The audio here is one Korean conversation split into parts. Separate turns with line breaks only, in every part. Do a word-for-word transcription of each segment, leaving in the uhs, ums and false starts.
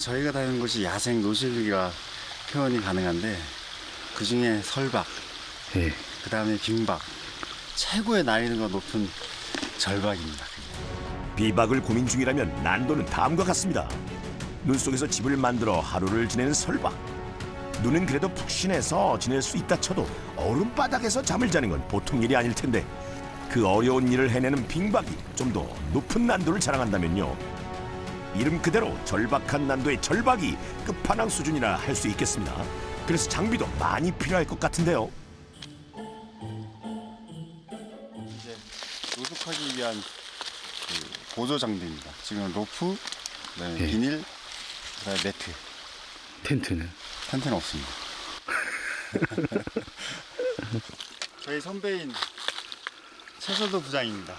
저희가 다니는 곳이 야생 노실이라 표현이 가능한데 그 중에 설박,
예.
그 다음에 빙박, 최고의 난이도가 높은 절박입니다.
비박을 고민 중이라면 난도는 다음과 같습니다. 눈 속에서 집을 만들어 하루를 지내는 설박. 눈은 그래도 푹신해서 지낼 수 있다 쳐도 얼음바닥에서 잠을 자는 건 보통 일이 아닐 텐데 그 어려운 일을 해내는 빙박이 좀 더 높은 난도를 자랑한다면요. 이름 그대로 절박한 난도의 절박이 끝판왕 수준이라 할 수 있겠습니다. 그래서 장비도 많이 필요할 것 같은데요.
이제 노숙하기 위한 그 보조 장비입니다. 지금 로프, 그다음에
예.
비닐, 그다음에 매트.
텐트는?
텐트는 없습니다. 저희 선배인 최서도 부장입니다.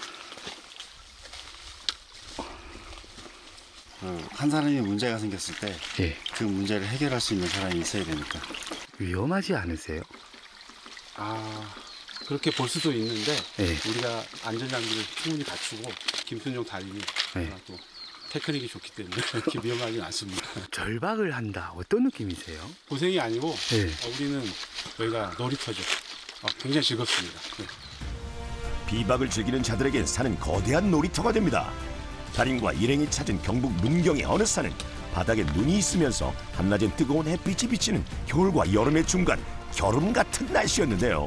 그 한 사람이 문제가 생겼을 때 그
예.
문제를 해결할 수 있는 사람이 있어야 되니까.
위험하지 않으세요?
아, 그렇게 볼 수도 있는데
예.
우리가 안전장비를 충분히 갖추고 김순종 달인이
예.
또 테크닉이 좋기 때문에 그렇게 위험하지는 않습니다.
절박을 한다. 어떤 느낌이세요?
고생이 아니고
예.
어, 우리는 여기가 놀이터죠. 어, 굉장히 즐겁습니다. 네.
비박을 즐기는 자들에겐 산은 거대한 놀이터가 됩니다. 달인과 일행이 찾은 경북 문경의 어느 산은 바닥에 눈이 있으면서 한낮엔 뜨거운 햇빛이 비치는 겨울과 여름의 중간 여름 같은 날씨였는데요.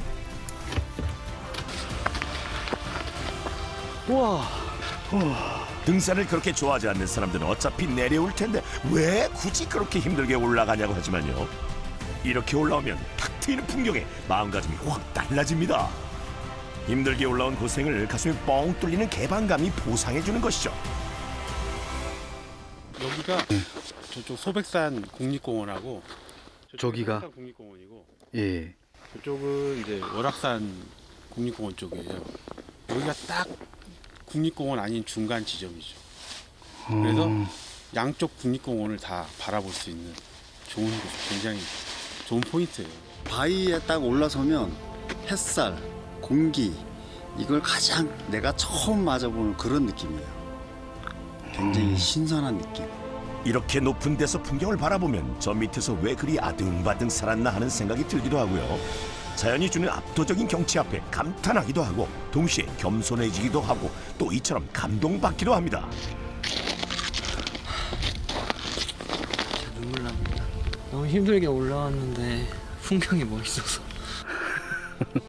우와. 우와.
등산을 그렇게 좋아하지 않는 사람들은 어차피 내려올 텐데 왜 굳이 그렇게 힘들게 올라가냐고 하지만요. 이렇게 올라오면 탁 트이는 풍경에 마음가짐이 확 달라집니다. 힘들게 올라온 고생을 가슴이 뻥 뚫리는 개방감이 보상해주는 것이죠.
여기가 저쪽 소백산 국립공원하고
저기가?
소백산 국립공원이고
예.
저쪽은 이제 월악산 국립공원 쪽이에요. 여기가 딱 국립공원 아닌 중간 지점이죠. 그래서
음.
양쪽 국립공원을 다 바라볼 수 있는 좋은 곳, 굉장히 좋은 포인트예요.
바위에 딱 올라서면 햇살, 공기 이걸 가장 내가 처음 맞아보는 그런 느낌이에요. 굉장히 신선한 느낌.
이렇게 높은 데서 풍경을 바라보면 저 밑에서 왜 그리 아등바등 살았나 하는 생각이 들기도 하고요. 자연이 주는 압도적인 경치 앞에 감탄하기도 하고 동시에 겸손해지기도 하고 또 이처럼 감동받기도 합니다.
눈물 납니다. 너무 힘들게 올라왔는데 풍경이 멋있어서.